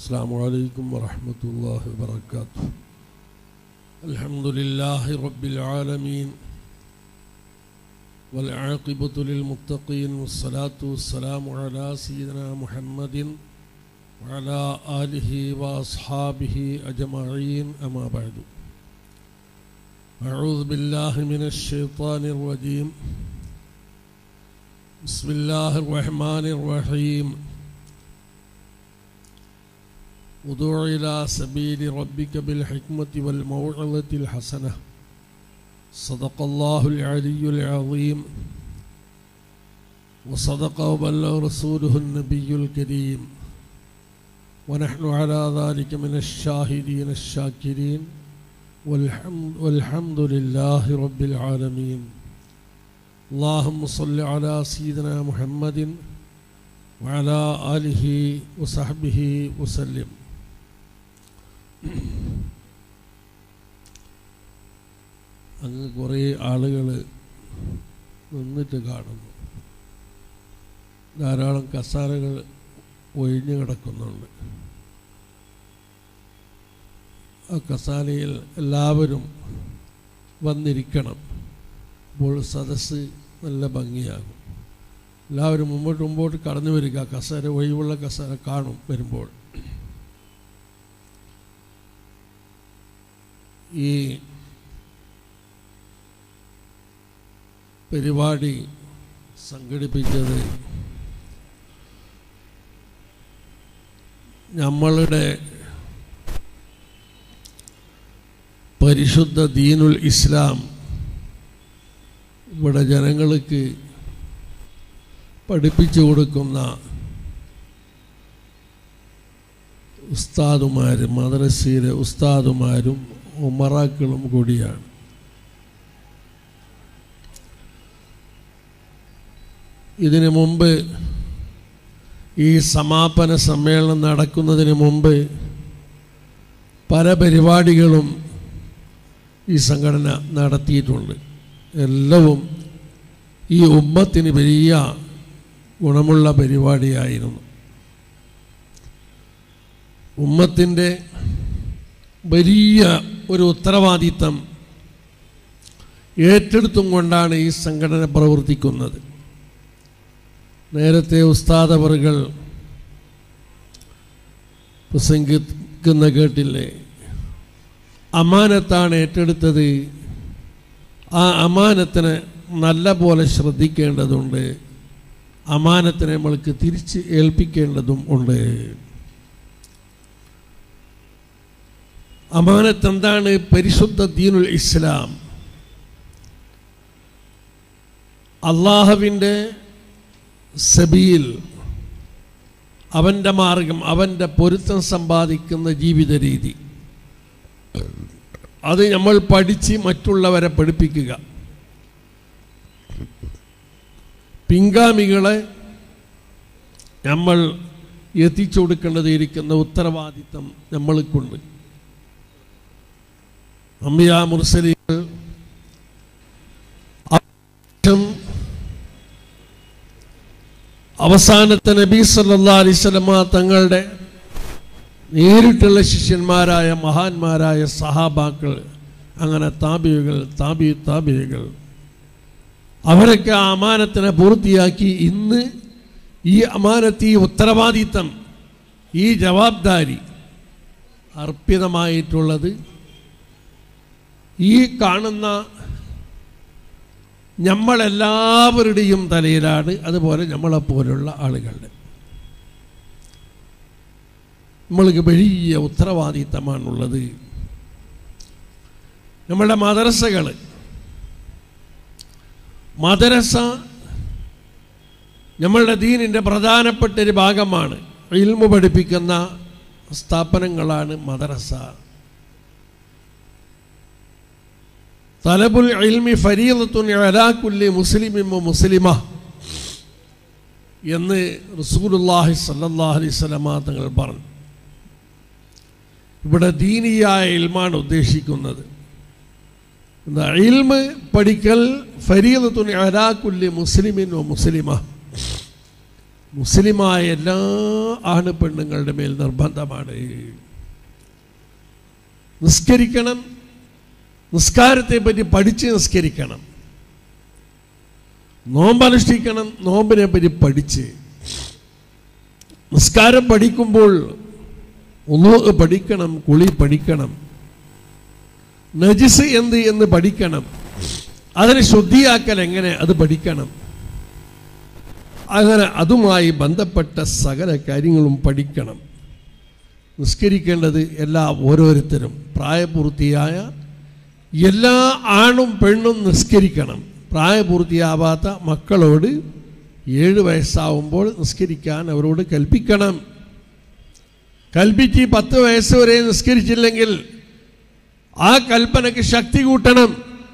السلام عليكم ورحمة الله وبركاته. الحمد لله رب العالمين والعاقبة للمتقين والصلاة والسلام على سيدنا محمد وعلى آله وأصحابه أجمعين. أما بعد، أعوذ بالله من الشيطان الرجيم. بسم الله الرحمن الرحيم. ادع إلى سبيل ربك بالحكمة والموعظة الحسنة. صدق الله العلي العظيم وصدق وبلغ رسوله النبي الكريم، ونحن على ذلك من الشاهدين الشاكرين، والحمد لله رب العالمين. اللهم صل على سيدنا محمد وعلى آله وصحبه وسلم. അങ്ങ് കുറേ ആളുകൾ നിന്നിട്ട് കാണുന്നു. ധാരാളം കസാരകൾ ഒഴിഞ്ഞു കിടക്കുന്നുണ്ട്. ആ കസാലയിൽ എല്ലാവരും വന്നിരിക്കണം. അപ്പോൾ സദസ്സ് നല്ല ഭംഗിയാകും. എല്ലാവരും മുമ്പോട്ട് കടന്നു വരിക. കസാര ഒഴിവുള്ള കസാര കാണും വരുമ്പോൾ. ഈ പരിപാടി സംഘടിപ്പിച്ചത് നമ്മളുടെ പരിശുദ്ധ ദീനുൽ ഇസ്ലാം ഇവിടെ ജനങ്ങൾക്ക് പഠിപ്പിച്ചു കൊടുക്കുന്ന ഉസ്താദുമാരും മദ്രസയിലെ ഉസ്താദുമാരും ഉമറാക്കളും കൂടിയാണ്. ഇതിനു മുമ്പ് ഈ സമാപന സമ്മേളനം നടക്കുന്നതിന് മുമ്പ് പല പരിപാടികളും ഈ സംഘടന നടത്തിയിട്ടുണ്ട്. എല്ലാവും ഈ ഉമ്മത്തിന് വലിയ ഗുണമുള്ള പരിപാടിയായിരുന്നു. ഉമ്മത്തിൻ്റെ വലിയ ഒരു ഉത്തരവാദിത്തം ഏറ്റെടുത്തും കൊണ്ടാണ് ഈ സംഘടന പ്രവർത്തിക്കുന്നത്. നേരത്തെ ഉസ്താദ് അവറുകൾ പ്രസംഗിക്കുന്ന കേട്ടില്ലേ? അമാനത്താണ് ഏറ്റെടുത്തത്. ആ അമാനത്തിനെ നല്ല പോലെ ശ്രദ്ധിക്കേണ്ടതുണ്ട്. അമാനത്തിനെ നമ്മൾക്ക് തിരിച്ച് ഏൽപ്പിക്കേണ്ടതും ഉണ്ട്. അമാനത്ത് എന്താണ്? പരിശുദ്ധ ദീനുൽ ഇസ്ലാം, അള്ളാഹുവിൻ്റെ സബീൽ, അവൻ്റെ മാർഗം, അവൻ്റെ പൊരുത്തം സമ്പാദിക്കുന്ന ജീവിത രീതി, അത് നമ്മൾ പഠിച്ച് മറ്റുള്ളവരെ പഠിപ്പിക്കുക. പിൻഗാമികളെ നമ്മൾ എത്തിച്ചു കൊടുക്കേണ്ടതിരിക്കുന്ന ഉത്തരവാദിത്തം നമ്മൾക്കുണ്ട്. അംബിയാ മുർസലീങ്ങൾ അവസാനത്തെ നബി സല്ലല്ലാഹു അലൈഹി വസല്ലമ തങ്ങളുടെ നേരിട്ടുള്ള ശിഷ്യന്മാരായ മഹാന്മാരായ സഹാബാക്കൾ, അങ്ങനെ താബികൾ അവരൊക്കെ ആ അമാനത്തിനെ പൂർത്തിയാക്കി. ഇന്ന് ഈ അമാനത്ത്, ഈ ഉത്തരവാദിത്തം, ഈ ജവാബ്ദാരി അർപ്പിതമായിട്ടുള്ളത് ഈ കാണുന്ന നമ്മളെല്ലാവരുടെയും തലയിലാണ്. അതുപോലെ നമ്മളെപ്പോലുള്ള ആളുകളുടെ നമ്മൾക്ക് വലിയ ഉത്തരവാദിത്തമാണുള്ളത്. നമ്മളുടെ മദ്രസ നമ്മളുടെ ദീനിൻ്റെ പ്രധാനപ്പെട്ടൊരു ഭാഗമാണ്. ഇൽമു പഠിപ്പിക്കുന്ന സ്ഥാപനങ്ങളാണ് മദ്രസ. തലബുൽ ഇൽമി ഫരീദത്തുൻ അലാ കുല്ലി മുസ്ലിമിൻ വ മുസ്ലിമ എന്ന് റസൂലുള്ളാഹി സ്വല്ലല്ലാഹു അലൈഹി വസല്ലമ തങ്ങൾ പറഞ്ഞു. ഇവിടെ ദീനിയായ ഇൽമാണ് ഉദ്ദേശിക്കുന്നത്. ഇൽമ് പഠിക്കൽ ഫരീദത്തുൻ അലാ കുല്ലി മുസ്ലിമിൻ വ മുസ്ലിമ, മുസ്ലിമായ എല്ലാ ആണ് പെണ്ണുങ്ങളുടെ മേൽ നിർബന്ധമാണ്. നിസ്കരിക്കണം, നിസ്കാരത്തെ പറ്റി പഠിച്ച് നിസ്കരിക്കണം. നോമ്പനുഷ്ഠിക്കണം, നോമ്പിനെ പറ്റി പഠിച്ച്. നിസ്കാരം പഠിക്കുമ്പോൾ വുളൂ പഠിക്കണം, കുളി പഠിക്കണം, നജിസ് എന്ത് എന്ന് പഠിക്കണം, അതിനെ ശുദ്ധിയാക്കൽ എങ്ങനെ അത് പഠിക്കണം. അങ്ങനെ അതുമായി ബന്ധപ്പെട്ട സകല കാര്യങ്ങളും പഠിക്കണം. നിസ്കരിക്കേണ്ടത് ഓരോരുത്തരും പ്രായപൂർത്തിയായ എല്ലാ ആണും പെണ്ണും നിസ്കരിക്കണം. പ്രായപൂർത്തിയാവാത്ത മക്കളോട് 7 വയസ്സാവുമ്പോൾ നിസ്കരിക്കാൻ അവരോട് കൽപ്പിക്കണം. കൽപ്പിച്ച് 10 വയസ്സ് വരെ നിസ്കരിച്ചില്ലെങ്കിൽ ആ കൽപ്പനയ്ക്ക് ശക്തി കൂട്ടണം.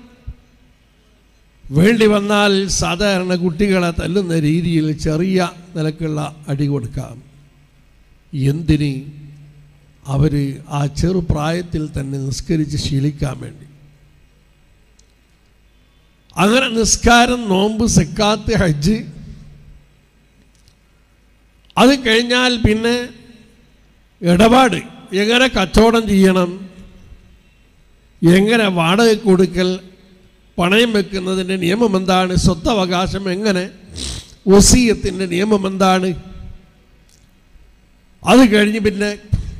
വേണ്ടി വന്നാൽ സാധാരണ കുട്ടികളെ തല്ലുന്ന രീതിയിൽ ചെറിയ നിലക്കുള്ള അടി കൊടുക്കാം. എന്തിന്? അവർ ആ ചെറുപ്രായത്തിൽ തന്നെ നിസ്കരിച്ച് ശീലിക്കാൻ വേണ്ടി. അങ്ങനെ നിസ്കാരം, നോമ്പ്, സക്കാത്ത്, ഹജ്ജ്, അത് കഴിഞ്ഞാൽ പിന്നെ ഇടപാട്. എങ്ങനെ കച്ചവടം ചെയ്യണം, എങ്ങനെ വാടക കൊടുക്കൽ, പണയം വെക്കുന്നതിൻ്റെ നിയമം എന്താണ്, സ്വത്തവകാശം എങ്ങനെ, വസിയത്തിൻ്റെ നിയമം എന്താണ്. അത് കഴിഞ്ഞ് പിന്നെ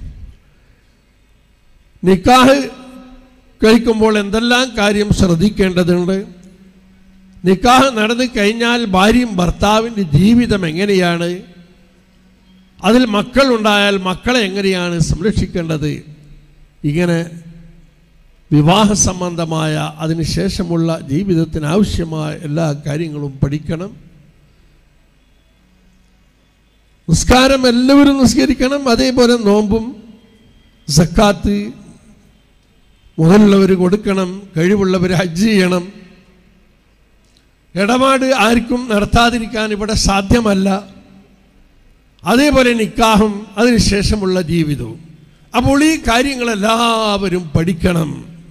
നിക്കാഹ് കഴിക്കുമ്പോൾ എന്തെല്ലാം കാര്യം ശ്രദ്ധിക്കേണ്ടതുണ്ട്. നിക്കാഹ് നടന്നു കഴിഞ്ഞാൽ ഭാര്യയും ഭർത്താവിൻ്റെ ജീവിതം എങ്ങനെയാണ്, അതിൽ മക്കളുണ്ടായാൽ മക്കളെ എങ്ങനെയാണ് സംരക്ഷിക്കേണ്ടത്. ഇങ്ങനെ വിവാഹ സംബന്ധമായ അതിനുശേഷമുള്ള ജീവിതത്തിന് ആവശ്യമായ എല്ലാ കാര്യങ്ങളും പഠിക്കണം. നിസ്കാരം എല്ലാവരും നിസ്കരിക്കണം. അതേപോലെ നോമ്പും സക്കാത്ത് മുതലുള്ളവർ കൊടുക്കണം. കഴിവുള്ളവർ ഹജ്ജ് ചെയ്യണം. ഇടപാട് ആർക്കും നടത്താതിരിക്കാൻ ഇവിടെ സാധ്യമല്ല. അതേപോലെ നിക്കാഹും അതിനുശേഷമുള്ള ജീവിതവും. അപ്പോൾ ഈ കാര്യങ്ങളെല്ലാവരും പഠിക്കണം.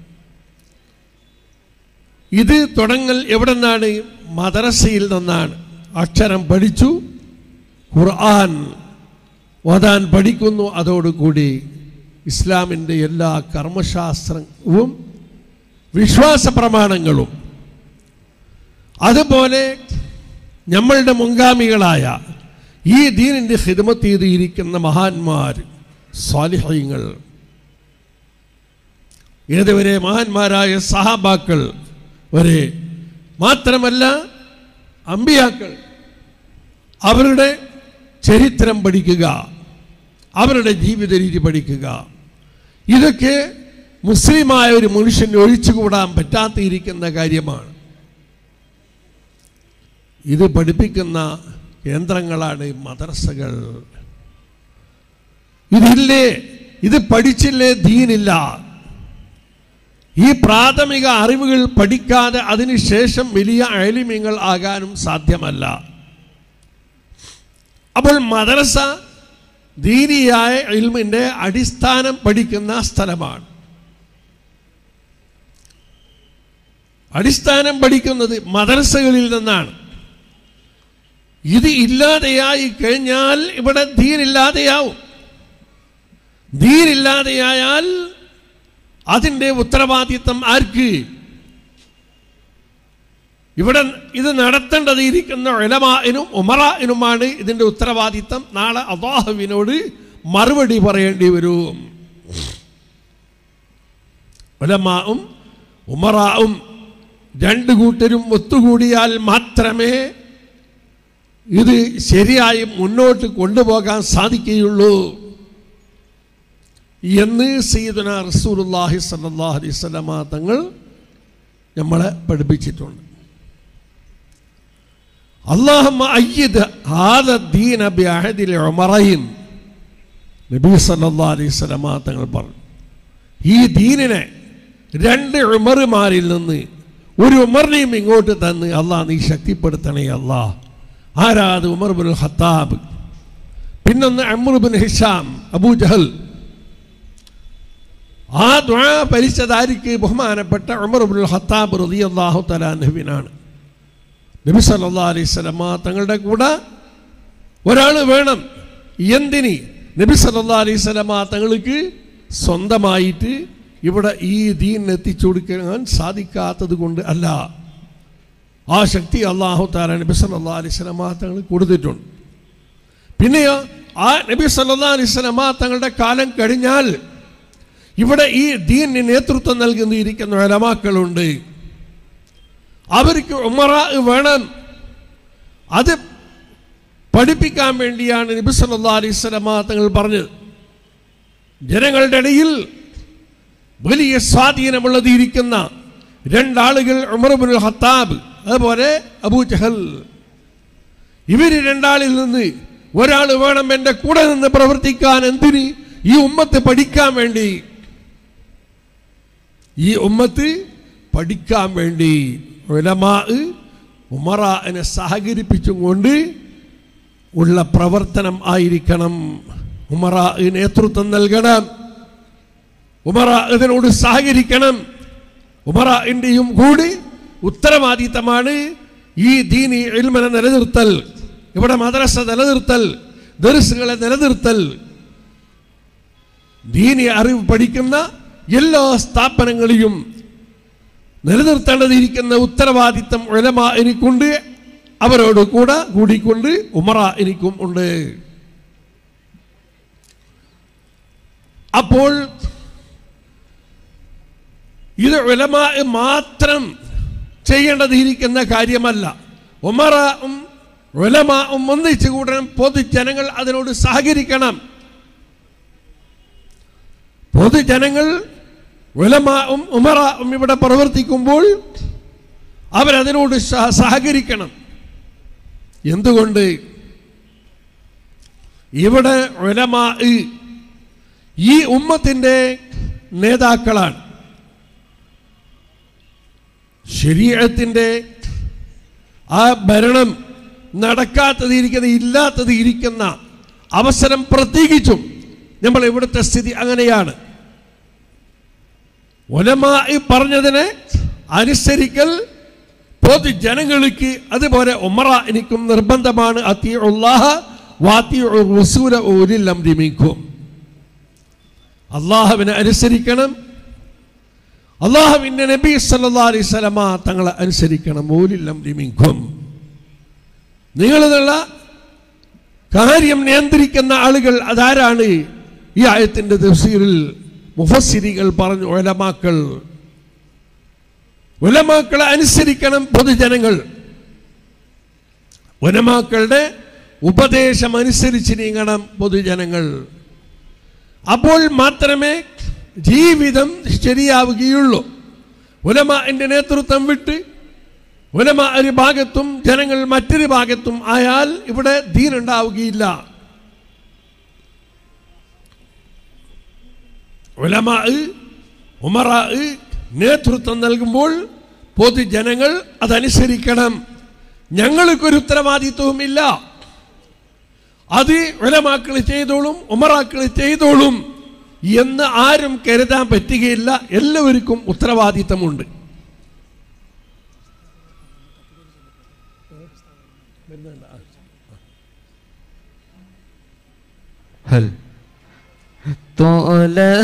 ഇത് തുടങ്ങൽ എവിടെ നിന്നാണ്? മദ്രസയിൽ നിന്നാണ്. അക്ഷരം പഠിച്ചു, ഖുർആൻ ഓതാൻ പഠിക്കുന്നു. അതോടുകൂടി ഇസ്ലാമിൻ്റെ എല്ലാ കർമ്മശാസ്ത്രവും വിശ്വാസ പ്രമാണങ്ങളും, അതുപോലെ നമ്മളുടെ മുൻഗാമികളായ ഈ ദീനിൻ്റെ ഖിദ്മത്ത് ചെയ്തിരിക്കുന്ന മഹാന്മാർ, സ്വാലിഹീങ്ങൾ, ഏതുവരെ മഹാന്മാരായ സഹാബാക്കൾ വരെ, മാത്രമല്ല അമ്പിയാക്കൾ, അവരുടെ ചരിത്രം പഠിക്കുക, അവരുടെ ജീവിത രീതി പഠിക്കുക. ഇതൊക്കെ മുസ്ലിമായ ഒരു മനുഷ്യന് ഒഴിച്ചുകൂടാൻ പറ്റാത്തിരിക്കുന്ന കാര്യമാണ്. ഇത് പഠിപ്പിക്കുന്ന കേന്ദ്രങ്ങളാണ് മദ്രസകൾ. ഇതില്ലേ, ഇത് പഠിച്ചില്ലേ ദീനില്ല. ഈ പ്രാഥമിക അറിവുകൾ പഠിക്കാതെ അതിനുശേഷം വലിയ അലിമീങ്ങൾ ആകാനും സാധ്യമല്ല. അപ്പോൾ മദ്രസ ദീനിയായ ഇൽമിൻ്റെ അടിസ്ഥാനം പഠിക്കുന്ന സ്ഥലമാണ്. അടിസ്ഥാനം പഠിക്കുന്നത് മദ്രസകളിൽ നിന്നാണ്. ഇത് ഇല്ലാതെയായി കഴിഞ്ഞാൽ ഇവിടെ ദീനില്ലാതെയാവും. ദീനില്ലാതെയായാൽ അതിൻ്റെ ഉത്തരവാദിത്വം ആർക്ക്? ഇവിടെ ഇത് നടത്തേണ്ടത് ഇരിക്കുന്ന ഉലമാഇനും ഉമറാഇനുമാണ് ഇതിൻ്റെ ഉത്തരവാദിത്വം. നാളെ അല്ലാഹുവിനോട് മറുപടി പറയേണ്ടി വരും. ഉലമാഉം ഉമറാഉം രണ്ട് കൂട്ടരും ഒത്തുകൂടിയാൽ മാത്രമേ ഇത് ശരിയായി മുന്നോട്ട് കൊണ്ടുപോകാൻ സാധിക്കുകയുള്ളൂ എന്ന് സയ്യിദുനാ റസൂലുള്ളാഹി സ്വല്ലല്ലാഹു അലൈഹി വസല്ലമ തങ്ങൾ നമ്മളെ പഠിപ്പിച്ചിട്ടുണ്ട്. അല്ലാഹുമ്മ അയ്യിദ് ഹാദ ദീന ബിഅഹദിൽ ഉമറൈൻ, നബി സല്ലല്ലാഹു അലൈഹി വസല്ലമ തങ്ങൾ പറഞ്ഞു, ഈ ദീനിനെ രണ്ട് ഉമറുമാരിൽ നിന്ന് ഒരു ഉമറിനെയും ഇങ്ങോട്ട് തന്ന് അല്ലാഹ് നീ ശക്തിപ്പെടുത്തണേ അല്ലാഹ്. ആരാത്? Umar ibnul Khattab. പിന്നൊന്ന് Amr ibnu Hisham, Abu Jahal. ആ ദുആ പരിച്ചതാരിക്ക്? ബഹുമാനപ്പെട്ട ഉമർ ഇബ്നുൽ ഖത്താബ് റളിയല്ലാഹു തആല അൻഹുവിനാണ്. നബി സല്ലല്ലാഹു അലൈഹി വസല്ലമ തങ്ങളുടെ കൂടെ ഒരാൾ വേണം. എന്തിന്? നബി സല്ലല്ലാഹു അലൈഹി വസല്ലമ തങ്ങൾക്ക് സ്വന്തമായിട്ട് ഇവിടെ ഈ ദീൻ എത്തിച്ചു കൊടുക്കാൻ സാധിക്കാത്തത് കൊണ്ട് അല്ല. ആ ശക്തി അല്ലാഹു തആല നബി സല്ലല്ലാഹു അലൈഹി വസല്ലമ തങ്ങൾ കൊടുത്തിട്ടുണ്ട്. പിന്നെയോ ആ നബി സല്ലല്ലാഹു അലൈഹി വസല്ലമ തങ്ങളുടെ കാലം കഴിഞ്ഞാൽ ഇവിടെ ഈ ദീനിന് നേതൃത്വം നൽകുന്നിരിക്കുന്ന ഉലമാക്കളുണ്ട്. അവർക്ക് ഉമറാ വേണം. അത് പഠിപ്പിക്കാൻ വേണ്ടിയാണ് നബി സല്ലല്ലാഹു അലൈഹി വസല്ലമ തങ്ങൾ പറഞ്ഞത്. ജനങ്ങളുടെ ഇടയിൽ വലിയ സ്വാധീനമുള്ളതിരിക്കുന്ന രണ്ടാളുകൾ, ഉമർ ഇബ്നുൽ ഖത്താബ് അതുപോലെ അബൂ ജഹൽ. ഇവർ രണ്ടാളിൽ നിന്ന് ഒരാൾ വേണം എൻ്റെ കൂടെ നിന്ന് പ്രവർത്തിക്കാൻ. എന്തിന്? ഈ ഉമ്മത്ത് പഠിക്കാൻ വേണ്ടി. ഈ ഉമ്മത്ത് പഠിക്കാൻ വേണ്ടി ഉലമാ ഉമറാനെ സഹകരിപ്പിച്ചും കൊണ്ട് ഉള്ള പ്രവർത്തനം ആയിരിക്കണം. ഉമറാ നേതൃത്വം നൽകണം. ഉമറാ ഇതിനോട് സഹകരിക്കണം. ഉമറാന്റെയും കൂടി ഉത്തരവാദിത്തമാണ് ഈ ദീനി ഇൽമിനെ നിലനിർത്തൽ, ഇവിടെ മദ്രസ നിലനിർത്തൽ, ദർസുകളെ നിലനിർത്തൽ. ദീനി അറിവ് പഠിക്കുന്ന എല്ലാ സ്ഥാപനങ്ങളെയും നിലനിർത്തേണ്ടതിരിക്കുന്ന ഉത്തരവാദിത്തം ഉലമാ എനിക്കുണ്ട്. അവരോട് കൂടെ കൂടിക്കൊണ്ട് ഉമറാ എനിക്കും ഉണ്ട്. അപ്പോൾ ഇത് ഉലമാ മാത്രം ചെയ്യേണ്ടതിരിക്കുന്ന കാര്യമല്ല. ഉമറാവും ഉലമാവും ഒന്നിച്ചു കൂടണം. പൊതുജനങ്ങൾ അതിനോട് സഹകരിക്കണം. പൊതുജനങ്ങൾ ഉലമാവും ഉമറാവും ഇവിടെ പ്രവർത്തിക്കുമ്പോൾ അവരതിനോട് സഹകരിക്കണം. എന്തുകൊണ്ട്? ഇവിടെ ഉലമാ ഈ ഉമ്മത്തിൻ്റെ നേതാക്കളാണ്. ശരീഅത്തിൻ്റെ ആ ഭരണം നടക്കാത്തതിരിക്കുന്ന ഇല്ലാത്തതിരിക്കുന്ന അവസരം പ്രത്യേകിച്ചും നമ്മൾ ഇവിടുത്തെ സ്ഥിതി അങ്ങനെയാണ്. ഉലമാ പറഞ്ഞതിനെ അനുസരിക്കൽ പൊതുജനങ്ങൾക്ക് അതുപോലെ ഉമറാ എനിക്കും നിർബന്ധമാണ്. അത്തിഉല്ലാഹ വഅത്തിഉർ റസൂല ഉലിൽ അംരി മിൻകും. അല്ലാഹുവിനെ അനുസരിക്കണം, അല്ലാഹുവിന്റെ നബി സല്ലല്ലാഹു അലൈഹി വസല്ലമ തങ്ങളെ അനുസരിക്കണം. ഉലിൽ അംരി മിൻകും. നിങ്ങളുള്ള കാര്യം നിയന്ത്രിക്കുന്ന ആളുകൾ അതാരാണ്? ഈ ആയത്തിന്റെ തഫ്സീറിൽ മുഫസ്സിരികൾ പറഞ്ഞു, ഉലമാക്കൾ. ഉലമാക്കളെ അനുസരിക്കണം പൊതുജനങ്ങൾ. ഉലമാക്കളുടെ ഉപദേശം അനുസരിച്ച് നീങ്ങണം പൊതുജനങ്ങൾ. അപ്പോൾ മാത്രമേ ജീവിതം ശരിയാവുകയുള്ളൂ. ഉലമാന്റെ നേതൃത്വം വിട്ട് ഉലമാ ഒരു ഭാഗത്തും ജനങ്ങൾ മറ്റൊരു ഭാഗത്തും ആയാൽ ഇവിടെ ദീൻ ഉണ്ടാവുകയില്ല. ഉലമാ ഉമറാ നേതൃത്വം നൽകുമ്പോൾ പൊതുജനങ്ങൾ അതനുസരിക്കണം. ഞങ്ങൾക്കൊരു ഉത്തരവാദിത്വവുമില്ല. അത് ഉലമാക്കൾ ചെയ്തോളും, ഉമറാക്കൾ ചെയ്തോളും എന്ന് ആരും കരുതാൻ പറ്റുകയില്ല. എല്ലാവർക്കും ഉത്തരവാദിത്തമുണ്ട്. طلع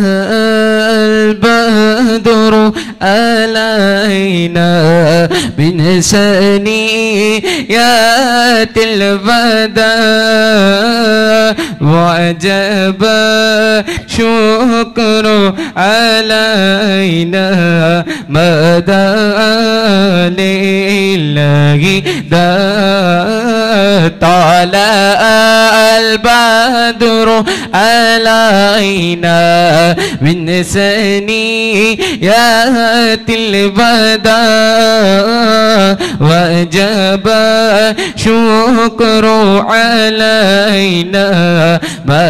البدر علينا من ثنيات الوداع وجب شكر علينا مدى لله طلع البدر علينا من ثنيات الوداع وجب شكر علينا ما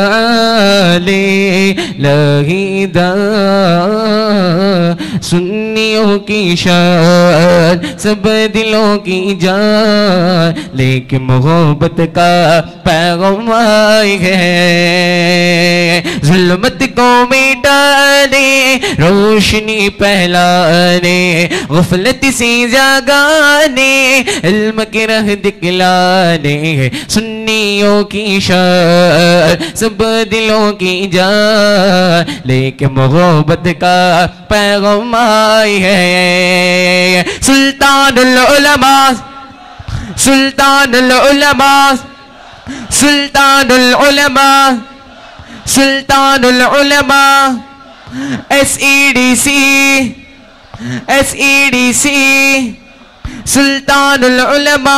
دعا لله دا सुन्नियों की शान सब दिलों की जान लेकिन मोहब्बत का पैगाम आई है जुल्मत को मिटाने रोशनी पहलाने गफलत से जगाने इल्म की राह दिखलाने सुन्नियों की शान सब दिलों की जान लेकिन मोहब्बत का पैगाम आई है सुल्तानुल उलमा सुल्तानुल उलमा सुल्तानुल उलमा सुल्तानुल उलमा SEDC सुल्तानुल उलमा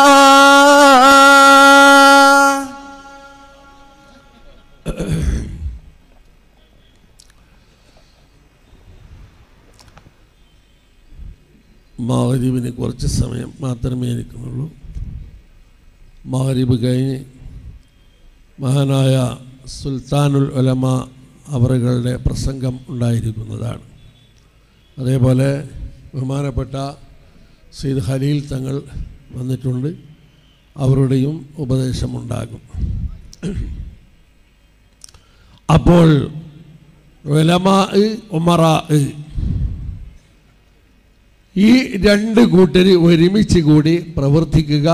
മഗ്‌രിബിന് കുറച്ച് സമയം മാത്രമേ ഇരിക്കുന്നുള്ളൂ. മഗ്‌രിബ് കഴിഞ്ഞ് മഹാനായ സുൽത്താനുൽ ഉലമ അവരുടെ പ്രസംഗം ഉണ്ടായിരിക്കുന്നതാണ്. അതേപോലെ ബഹുമാനപ്പെട്ട സയ്യിദ് ഖലീൽ തങ്ങൾ വന്നിട്ടുണ്ട്, അവരുടെയും ഉപദേശമുണ്ടാകും. അപ്പോൾ ഉലമാ ഉമറാ ഈ രണ്ട് കൂട്ടർ ഒരുമിച്ച് കൂടി പ്രവർത്തിക്കുക.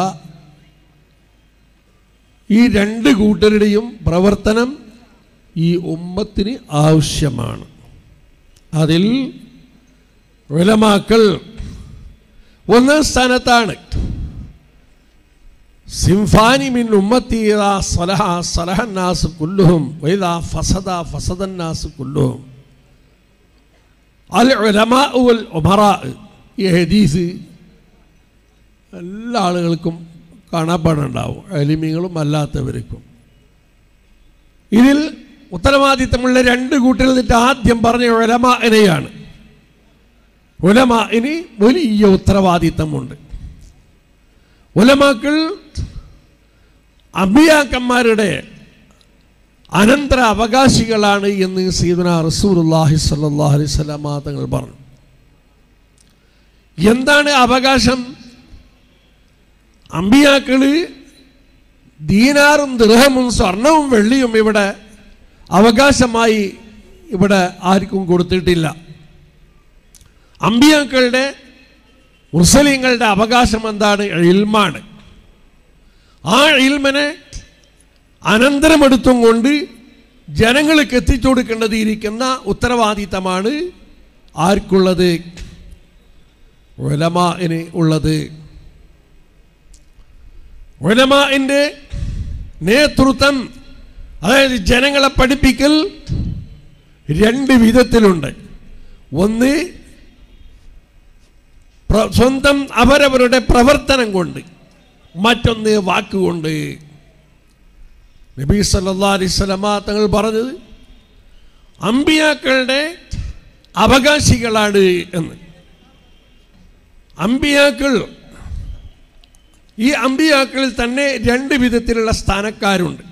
ഈ രണ്ട് കൂട്ടരുടെയും പ്രവർത്തനം ഈ ഉമ്മത്തിന് ആവശ്യമാണ്. അതിൽ ഉലമാക്കൾ ഒന്നാം സ്ഥാനത്താണ്. സിംഫാനി മിൻ ഉമ്മത്തി ഇദാ സലഹ സലഹന്നാസ് കുല്ലുഹും വഇദാ ഫസദ ഫസദന്നാസ് കുല്ലുഹും അൽ ഉലമാ വൽ ഉമറാ. ഈ ഹദീസ് എല്ലാ ആളുകൾക്കും കാണാപ്പാടുണ്ടാവും, അലിമികളും അല്ലാത്തവർക്കും. ഇതിൽ ഉത്തരവാദിത്തമുള്ള രണ്ട് കൂട്ടരിൽ നിന്നിട്ട് ആദ്യം പറഞ്ഞ ഉലമാഇനെയാണ്. ഉലമാഇന് വലിയ ഉത്തരവാദിത്തമുണ്ട്. ഉലമാക്കൾ അമ്പിയാക്കന്മാരുടെ അനന്തര അവകാശികളാണ് എന്ന് സയ്യിദുനാ റസൂലുള്ളാഹി സ്വല്ലല്ലാഹു അലൈഹി വസല്ലം തങ്ങൾ പറഞ്ഞു. എന്താണ് അവകാശം? അമ്പിയാക്കൾ ദീനാറും ദിർഹമും സ്വർണവും വെള്ളിയും ഇവിടെ അവകാശമായി ഇവിടെ ആർക്കും കൊടുത്തിട്ടില്ല. അമ്പിയാക്കളുടെ മുർസലീങ്ങളുടെ അവകാശം എന്താണ്? ഇൽമാണ്. ആ ഇൽമിനെ അനന്തരമെടുത്തും കൊണ്ട് ജനങ്ങൾക്ക് എത്തിച്ചു കൊടുക്കേണ്ടത് ഇരിക്കുന്ന ഉത്തരവാദിത്തമാണ് ആർക്കുള്ളത്? ഉലമാഇന് ഉള്ളത്. ഉലമാഇന്റെ നേതൃത്വം, അതായത് ജനങ്ങളെ പഠിപ്പിക്കൽ രണ്ട് വിധത്തിലുണ്ട്. ഒന്ന് സ്വന്തം അവരവരുടെ പ്രവർത്തനം കൊണ്ട്, മറ്റൊന്ന് വാക്കുകൊണ്ട്. നബി സല്ലല്ലാഹു അലൈഹി വസല്ലം തങ്ങൾ പറഞ്ഞത് അമ്പിയാക്കളുടെ അവകാശികളാണ് എന്ന്. അമ്പിയാക്കൾ, ഈ അമ്പിയാക്കളിൽ തന്നെ രണ്ട് വിധത്തിലുള്ള സ്ഥാനക്കാരുണ്ട്.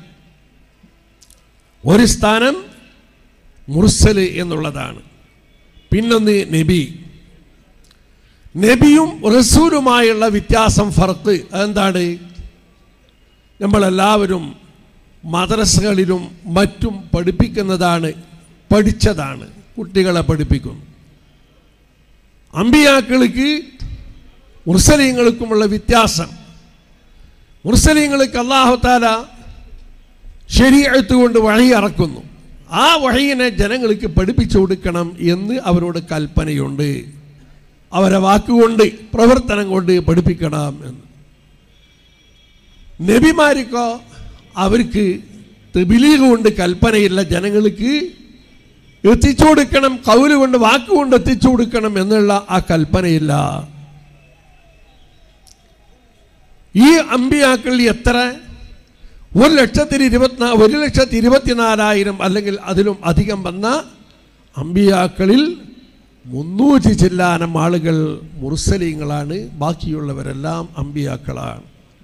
ഒരു സ്ഥാനം മുർസല് എന്നുള്ളതാണ്, പിന്നൊന്ന് നബി. നബിയും റസൂലുമായുള്ള വ്യത്യാസം, ഫർക്ക് അതെന്താണ്? നമ്മളെല്ലാവരും മദ്രസകളിലും മറ്റും പഠിപ്പിക്കുന്നതാണ്, പഠിച്ചതാണ്, കുട്ടികളെ പഠിപ്പിക്കുന്നു. അമ്പിയാക്കൾക്ക് മുർസലീങ്ങൾക്കുമുള്ള വ്യത്യാസം, മുർസലീങ്ങൾക്ക് അല്ലാഹു തആല ശരീഅത്ത് കൊണ്ട് വഹി ഇറക്കുന്നു. ആ വഹിയിനെ ജനങ്ങൾക്ക് പഠിപ്പിച്ചു കൊടുക്കണം എന്ന് അവരോട് കൽപ്പനയുണ്ട്. അവരെ വാക്കുകൊണ്ട് പ്രവർത്തനം കൊണ്ട് പഠിപ്പിക്കണം എന്ന്. നബിമാർക്കോ അവർക്ക് തബ്ലീഗ് കൊണ്ട് കൽപ്പനയില്ല, ജനങ്ങൾക്ക് എത്തിച്ചു കൊടുക്കണം, ഖൗല് കൊണ്ട് വാക്കുകൊണ്ട് എത്തിച്ചു കൊടുക്കണം എന്നുള്ള ആ കൽപ്പനയില്ല. ഈ അമ്പിയാക്കൾ എത്ര? 1,24,000 അല്ലെങ്കിൽ അതിലും അധികം വന്ന അമ്പിയാക്കളിൽ 300 ചില്ലാനം ആളുകൾ മുർസലീങ്ങളാണ്, ബാക്കിയുള്ളവരെല്ലാം അമ്പിയാക്കളാണ്.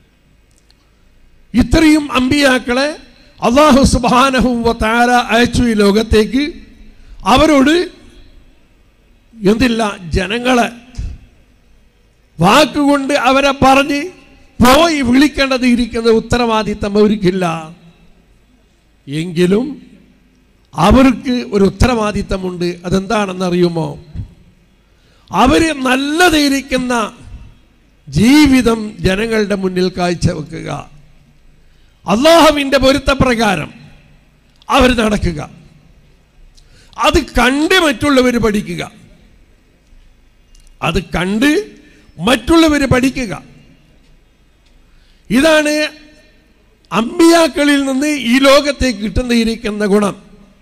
ഇത്രയും അമ്പിയാക്കളെ അല്ലാഹു സുബ്ഹാനഹു വ തആല അയച്ചു ഈ ലോകത്തേക്ക്. അവരോട് എന്തില്ല, ജനങ്ങളെ വാക്കുകൊണ്ട് അവരെ പറഞ്ഞ് പോയി വിളിക്കേണ്ടത് ഇരിക്കുന്ന ഉത്തരവാദിത്തം അവർക്കില്ല. എങ്കിലും അവർക്ക് ഒരു ഉത്തരവാദിത്തമുണ്ട്. അതെന്താണെന്നറിയുമോ? അവർ നല്ലതായിരിക്കുന്ന ജീവിതം ജനങ്ങളുടെ മുന്നിൽ കാഴ്ചവെക്കുക, അള്ളാഹുവിൻ്റെ പൊരുത്തപ്രകാരം അവർ നടക്കുക, അത് കണ്ട് മറ്റുള്ളവർ പഠിക്കുക, അത് കണ്ട് മറ്റുള്ളവർ പഠിക്കുക. ഇതാണ് അമ്പിയാക്കളിൽ നിന്ന് ഈ ലോകത്തേക്ക് കിട്ടുന്നിരിക്കുന്ന ഗുണം.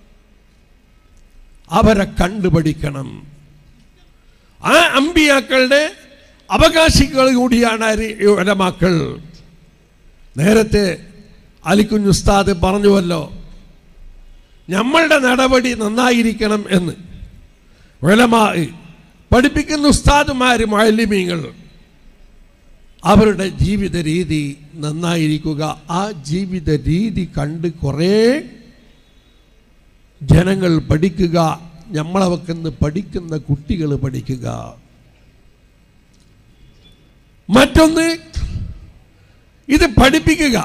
അവരെ കണ്ടു പഠിക്കണം. ആ അമ്പിയാക്കളുടെ അവകാശികൾ കൂടിയാണ് ഉലമാക്കൾ. നേരത്തെ അലിക്കുഞ്ഞ് ഉസ്താദ് പറഞ്ഞുവല്ലോ, നമ്മളുടെ നടപടി നന്നായിരിക്കണം എന്ന്. ഉലമാ പഠിപ്പിക്കുന്ന ഉസ്താദുമാർ, മുഅല്ലിമീങ്ങൾ, അവരുടെ ജീവിത രീതി നന്നായിരിക്കുക. ആ ജീവിത രീതി കണ്ട് കുറേ ജനങ്ങൾ പഠിക്കുക, നമ്മളവക്കെന്ന് പഠിക്കുന്ന കുട്ടികൾ പഠിക്കുക. മറ്റൊന്ന്, ഇത് പഠിപ്പിക്കുക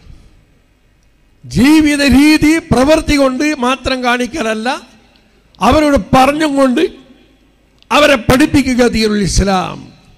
ജീവിത രീതി പ്രവൃത്തി കൊണ്ട് മാത്രം കാണിക്കലല്ല, അവരോട് പറഞ്ഞും കൊണ്ട് അവരെ പഠിപ്പിക്കുക ദീനുൽ ഇസ്ലാം.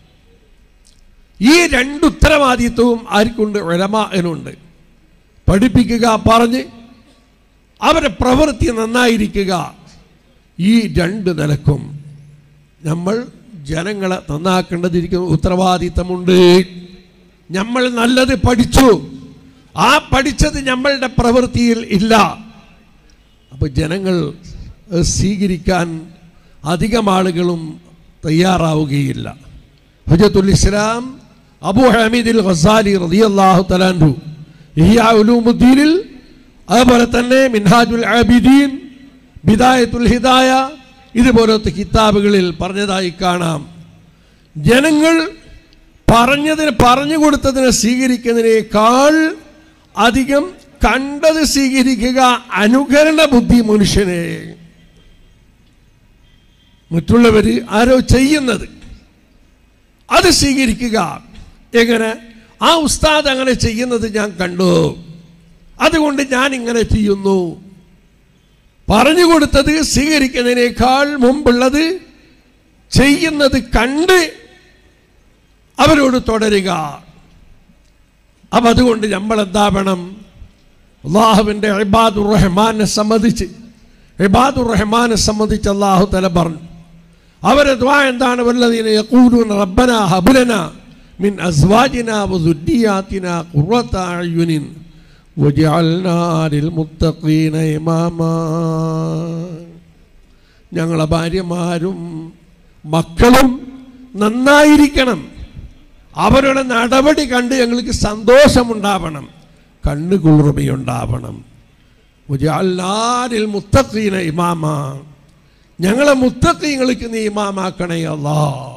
ഈ രണ്ട് ഉത്തരവാദിത്വവും ആർക്കുണ്ട്? ഉലമാഇനുണ്ട്. പഠിപ്പിക്കുക, പറഞ്ഞ് അവരെ പ്രവൃത്തി നന്നായിരിക്കുക. ഈ രണ്ട് നിലക്കും നമ്മൾ ജനങ്ങളെ നന്നാക്കേണ്ടതിരിക്കുന്ന ഉത്തരവാദിത്തമുണ്ട്. നമ്മൾ നല്ലത് പഠിച്ചു, ആ പഠിച്ചത് നമ്മളുടെ പ്രവൃത്തിയിൽ ഇല്ല. അപ്പോൾ ജനങ്ങൾ സ്വീകരിക്കാൻ അധികം ആളുകളും തയ്യാറാവുകയില്ല. ഹുജ്ജത്തുൽ ഇസ്ലാം അബൂ ഹമീദുൽ ഗസാലി റളിയല്ലാഹു തആല അൻഹു ഇഹ്യാ ഉലൂമുദ്ദീനിൽ, അതുപോലെ തന്നെ മിൻഹാജുൽ ആബിദീൻ, ബിദായത്തുൽ ഹിദായ, ഇതുപോലത്തെ കിതാബുകളിൽ പറഞ്ഞതായി കാണാം. ജനങ്ങൾ പറഞ്ഞു കൊടുത്തതിനെ സ്വീകരിക്കുന്നതിനേക്കാൾ അധികം കണ്ടത് സ്വീകരിക്കുക, അനുകരണ ബുദ്ധി മനുഷ്യനെ. മറ്റുള്ളവർ ആരോ ചെയ്യുന്നത് അത് സ്വീകരിക്കുക. എങ്ങനെ? ആ ഉസ്താദ് അങ്ങനെ ചെയ്യുന്നത് ഞാൻ കണ്ടു, അതുകൊണ്ട് ഞാൻ ഇങ്ങനെ ചെയ്യുന്നു. പറഞ്ഞു കൊടുത്തത് സ്വീകരിക്കുന്നതിനേക്കാൾ മുമ്പുള്ളത് ചെയ്യുന്നത് കണ്ട് അവരോട് തുടരുക. അപ്പം അതുകൊണ്ട് നമ്മൾ എന്താ വേണം? അള്ളാഹുവിൻ്റെ ഇബാദുർ റഹ്മാനെ സംബന്ധിച്ച് അള്ളാഹു തആല പറഞ്ഞു, അവരെ ദുആ എന്താണ്? വല്ലദീന യഖൂലൂന റബ്ബനാ ഹബ് ലനാ മിൻ അസ്വാജിനാ വദുർരിയാതിനാ ഖുർറത അയ്യുനിൻ വജഅൽനാ ലിൽ മുത്തഖീന ഇമാമാ. ഞങ്ങളെ ഭാര്യമാരും മക്കളും നന്നായിരിക്കണം, അവരുടെ നടപടി കണ്ട് ഞങ്ങൾക്ക് സന്തോഷമുണ്ടാവണം, കണ്ണുകുളിർമയുണ്ടാവണം. വജഅൽനാ ലിൽ മുത്തഖീന ഇമാമാ, ഞങ്ങളെ മുത്തഖീങ്ങൾക്ക് നീ ഇമാമാക്കണേ അല്ലാഹ്.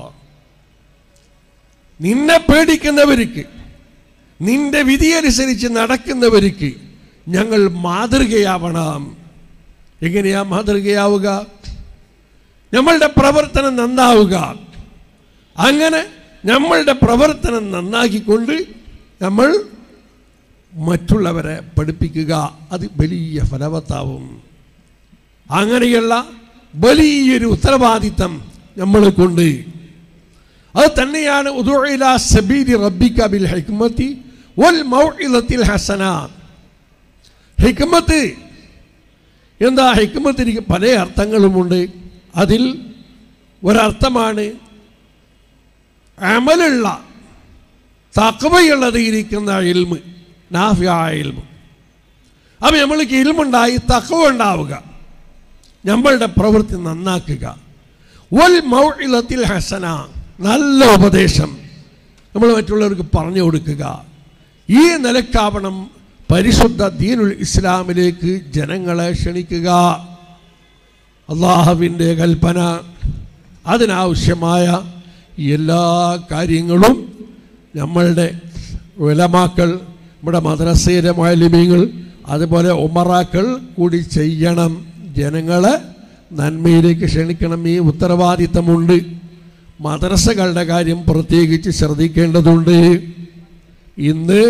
നിന്നെ പേടിക്കുന്നവർക്ക്, നിന്റെ വിധിയനുസരിച്ച് നടക്കുന്നവർക്ക് ഞങ്ങൾ മാതൃകയാവണം. എങ്ങനെയാ മാതൃകയാവുക? നമ്മളുടെ പ്രവർത്തനം നന്നാവുക. അങ്ങനെ നമ്മളുടെ പ്രവർത്തനം നന്നാക്കിക്കൊണ്ട് നമ്മൾ മറ്റുള്ളവരെ പഠിപ്പിക്കുക. അത് വലിയ ഫലവത്താവും. അങ്ങനെയുള്ള വലിയൊരു ഉത്തരവാദിത്തം നമ്മളെ കൊണ്ട്. അത് തന്നെയാണ് ഉദഉ ഇലാ സബീലി റബ്ബിക ബിൽ ഹിക്മതി വൽ മൗഇദത്തിൽ ഹസന. ഹിക്മത്ത് എന്താ? ഹിക്മത്തിന് പല അർത്ഥങ്ങളുമുണ്ട്. അതിൽ ഒരർത്ഥമാണ് അമലുള്ള, തഖ്വയുള്ളത് ഇരിക്കുന്ന ഇൽമ്, നാഫിയായ ഇൽമ്. അപ്പം നമ്മൾക്ക് ഇൽമുണ്ടായി തഖ്വ ഉണ്ടാവുക, നമ്മളുടെ പ്രവൃത്തി നന്നാക്കുക. വൽ മൗഇദത്തിൽ ഹസന, നല്ല ഉപദേശം നമ്മൾ മറ്റുള്ളവർക്ക് പറഞ്ഞു കൊടുക്കുക. ഈ നിലക്കാവണം പരിശുദ്ധ ദീനുൽ ഇസ്ലാമിലേക്ക് ജനങ്ങളെ ക്ഷണിക്കുക. അള്ളാഹുവിൻ്റെ കൽപ്പന, അതിനാവശ്യമായ എല്ലാ കാര്യങ്ങളും നമ്മളുടെ ഉലമാക്കൾ, നമ്മുടെ മദ്രസയിലെ മുഅല്ലിമീങ്ങൾ, അതുപോലെ ഉമറാക്കൾ കൂടി ചെയ്യണം. ജനങ്ങളെ നന്മയിലേക്ക് ക്ഷണിക്കണം. ഈ ഉത്തരവാദിത്തമുണ്ട്. മദ്രസകളുടെ കാര്യം പ്രത്യേകിച്ച് ശ്രദ്ധിക്കേണ്ടതുണ്ട്. ഇന്ന്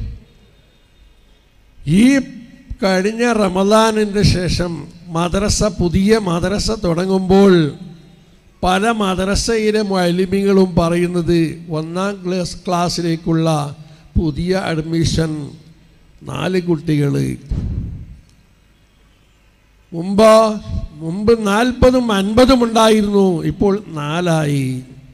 ഈ കഴിഞ്ഞ റമദാനിൻ്റെ ശേഷം പുതിയ മദ്രസ തുടങ്ങുമ്പോൾ പല മദ്രസയിലെ മുഅല്ലിമീങ്ങളും പറയുന്നത് 1-ാം ക്ലാസ്സിലേക്കുള്ള പുതിയ അഡ്മിഷൻ 4 കുട്ടികൾ. മുമ്പ് 40-ഉം 50-ഉം ഉണ്ടായിരുന്നു, ഇപ്പോൾ 4ആയി.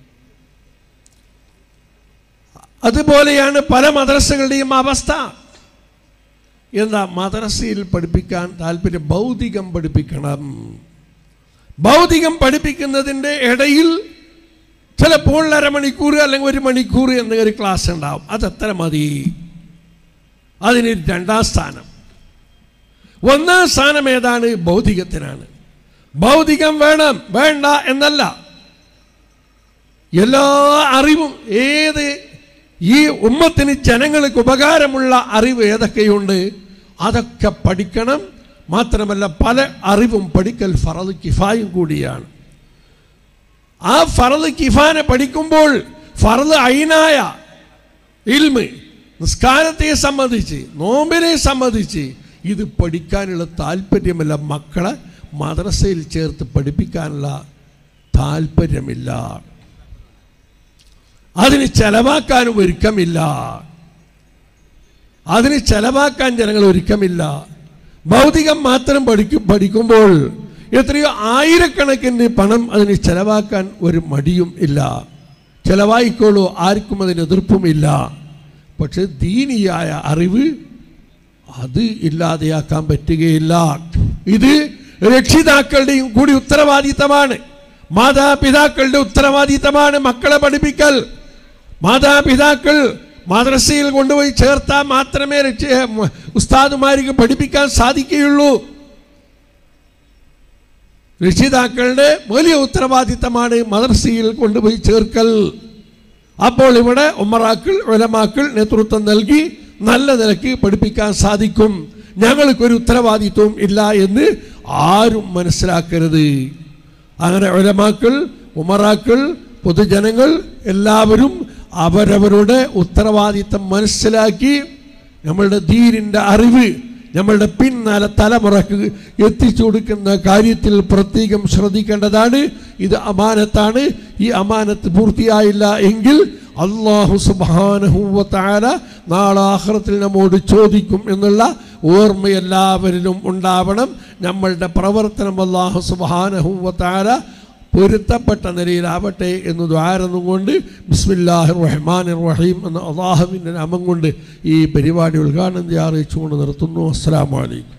അതുപോലെയാണ് പല മദ്രസകളുടെയും അവസ്ഥ. എന്താ മദ്രസയിൽ പഠിപ്പിക്കാൻ താല്പര്യം? ഭൗതികം പഠിപ്പിക്കണം. ഭൗതികം പഠിപ്പിക്കുന്നതിൻ്റെ ഇടയിൽ ചിലപ്പോൾ 1/2 മണിക്കൂർ അല്ലെങ്കിൽ 1 മണിക്കൂർ എന്നൊരു ക്ലാസ് ഉണ്ടാവും. അതെത്ര മതി? അതിന് 2-ാം സ്ഥാനം. 1-ാം സ്ഥാനം ഏതാണ്? ഭൗതികത്തിനാണ്. ഭൗതികം വേണം വേണ്ട എന്നല്ല, എല്ലാ അറിവും ഏത് ഈ ഉമ്മത്തിന് ജനങ്ങൾക്ക് ഉപകാരമുള്ള അറിവ് ഏതൊക്കെയുണ്ട് അതൊക്കെ പഠിക്കണം. മാത്രമല്ല പല അറിവും പഠിക്കൽ ഫർദ് കിഫായും കൂടിയാണ്. ആ ഫർദ് കിഫാനെ പഠിക്കുമ്പോൾ ഫർദ് ഐനായ ഇൽമ്, നിസ്കാരത്തെ സംബന്ധിച്ച് നോമ്പിനെ സംബന്ധിച്ച് ഇത് പഠിക്കാനുള്ള താല്പര്യമല്ല. മക്കളെ മദ്രസയിൽ ചേർത്ത് പഠിപ്പിക്കാനുള്ള താല്പര്യമില്ല. അതിന് ചെലവാക്കാനും ഒരുക്കമില്ല. അതിന് ചെലവാക്കാൻ ജനങ്ങൾ ഒരുക്കമില്ല. ഭൗതികം മാത്രം പഠിക്കുമ്പോൾ എത്രയോ ആയിരക്കണക്കിന് പണം അതിന് ചെലവാക്കാൻ ഒരു മടിയും ഇല്ല. ചെലവായിക്കോളൂ, ആർക്കും അതിന് എതിർപ്പുമില്ല. പക്ഷെ ദീനിയായ അറിവ് അത് ഇല്ലാതെയാക്കാൻ പറ്റുകയില്ല. ഇത് രക്ഷിതാക്കളുടെയും കൂടി ഉത്തരവാദിത്തമാണ്. മാതാപിതാക്കളുടെ ഉത്തരവാദിത്തമാണ് മക്കളെ പഠിപ്പിക്കൽ. മാതാപിതാക്കൾ മദ്രസയിൽ കൊണ്ടുപോയി ചേർത്താൽ മാത്രമേ ഉസ്താദുമാർക്ക് പഠിപ്പിക്കാൻ സാധിക്കുകയുള്ളൂ. രക്ഷിതാക്കളുടെ വലിയ ഉത്തരവാദിത്തമാണ് മദ്രസയിൽ കൊണ്ടുപോയി ചേർക്കൽ. അപ്പോൾ ഇവിടെ ഉമറാക്കൾ ഉലമാക്കൾ നേതൃത്വം നൽകി നല്ല നിലയ്ക്ക് പഠിപ്പിക്കാൻ സാധിക്കും. ഞങ്ങൾക്കൊരു ഉത്തരവാദിത്വവും ഇല്ല എന്ന് ആരും മനസ്സിലാക്കരുത്. അങ്ങനെ ഉലമാക്കൾ, ഉമറാക്കൾ, പൊതുജനങ്ങൾ എല്ലാവരും അവരവരുടെ ഉത്തരവാദിത്തം മനസ്സിലാക്കി നമ്മളുടെ ദീനിൻ്റെ അറിവ് നമ്മളുടെ പിന്നാലെ തലമുറക്ക് എത്തിച്ചു കൊടുക്കുന്ന കാര്യത്തിൽ പ്രത്യേകം ശ്രദ്ധിക്കേണ്ടതാണ്. ഇത് അമാനത്താണ്. ഈ അമാനത്ത് പൂർത്തിയായില്ല എങ്കിൽ അല്ലാഹു സുബ്ഹാനഹു വ തആല നാളെ ആഖിറത്തിൽ നമ്മോട് ചോദിക്കും എന്നുള്ള ഓർമ്മ എല്ലാവരിലും ഉണ്ടാവണം. നമ്മളുടെ പ്രവർത്തനം അല്ലാഹു സുബ്ഹാനഹു വ തആല പൊരുത്തപ്പെട്ട നിലയിലാവട്ടെ എന്ന് ദ്വാരന്നും കൊണ്ട് ബിസ്മില്ലാഹിർ റഹ്മാനിർ റഹീം എന്ന അല്ലാഹുവിൻ്റെ നാമം കൊണ്ട് ഈ പരിപാടി ഉദ്ഘാടനം അറിയിച്ചുകൊണ്ട് നിർത്തുന്നു. അസ്സലാമു അലൈക്കും.